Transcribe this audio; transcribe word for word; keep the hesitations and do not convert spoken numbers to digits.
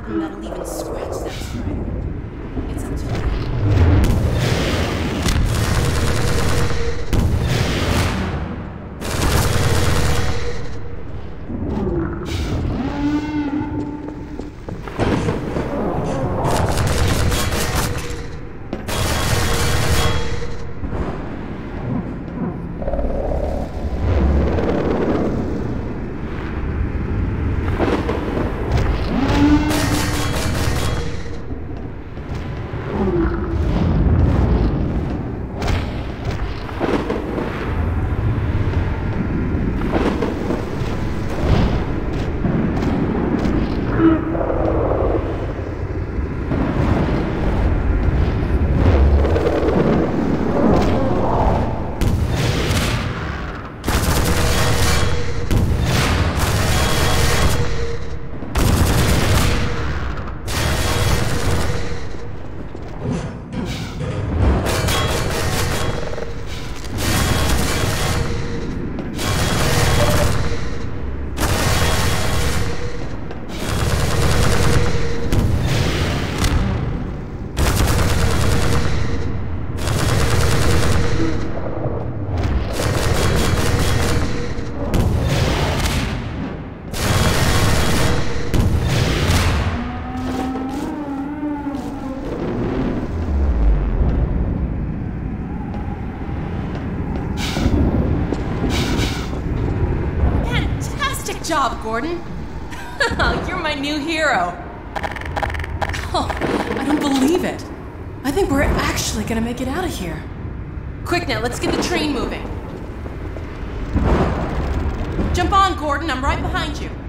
nothing that'll even scratch that strider. It's up to you. Job, Gordon. You're my new hero. Oh, I don't believe it. I think we're actually gonna make it out of here. Quick now, let's get the train moving. Jump on, Gordon. I'm right behind you.